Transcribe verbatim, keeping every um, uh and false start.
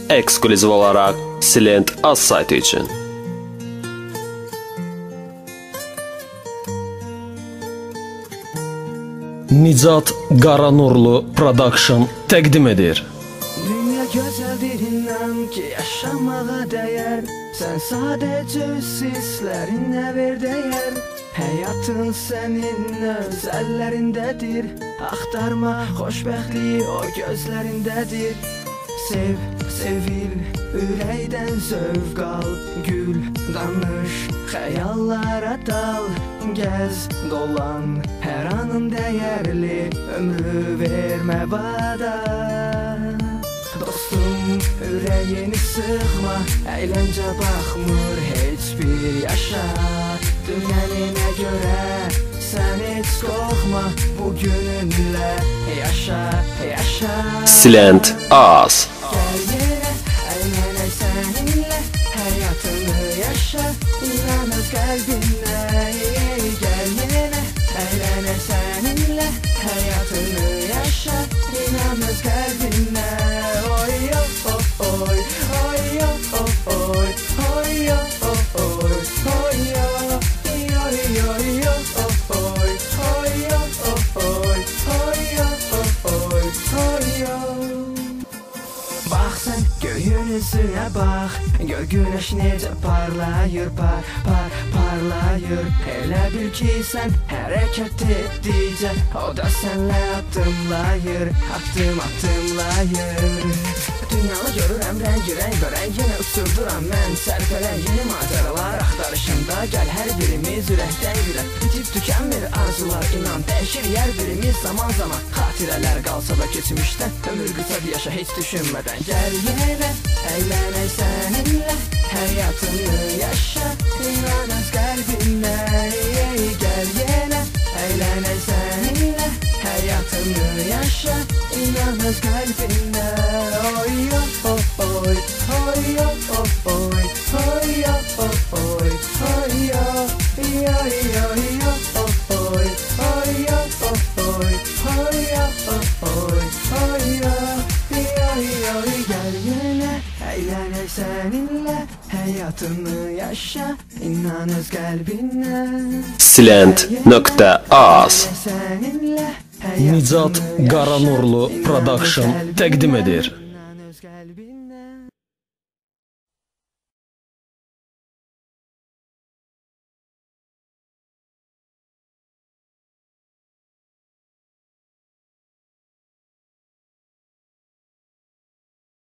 ekskluziv olarak Silent Az saytı için. Nicat Qaranurlu Production təqdim edir. Dünya gözəldir inan ki yaşamağa dəyər. Sən sadəcə öz hisslərinə ver dəyər. Həyatın sənin öz əllərindədir. Axtarma xoşbəxtliyi o gözlərindədir. Sev, sevil, ürəkdən zövq al. Gül, danış, xəyallara dal. Gəz, dolan, hər anın dəyərli. Ömrü vermə vada. Dostum, ürəyini sıxma. Əyləncə baxmır heç bir yaşa. Dünəninə görə sən heç qorxma. Bugününlə yaşa, yaşa. Silent Az. Gəl yerə, əylənək səninlə. Həyatını yaşa, inan öz qəlbinlə. Gəl yerə, əylənək səninlə. Həyatını yaşa, inan öz qəlbinlə. Oy, oy, oy, oy, oy, oy, oy, oy, göyün üzünə bax, gör günəş necə parlayır, par, par, parlayır. Elə bil ki sən hərəkət etdikcə o da sənlə addımlayır, addım addımlayır. Dünyanı görürəm rəng-rəng, bərəng yenə uçurduram mən sərfərəng. Yeni macəralar axtarışında gəl hər birimiz ürəkdən gülə. Bitib tükənmir arzular, inan dəyişir yer birimiz zaman zaman. Xatirələr qalsa da keçmişdən, ömür qısadır yaşa heç düşünmədən. Gəl yerə, əylənək səninlə. Həyatını yaşa, inan öz qəlbinlə. Gəl yerə, əylənək səninlə. Həyatını yaşa, inan öz qəlbinlə. Oy, oy, oy, oy, oy, oy, oy, oy, gəl yenə, əylənək səninlə. Həyatını yaşa, inan öz qəlbinlə. Silent Az. Nicat Qaranurlu Production təqdim edir.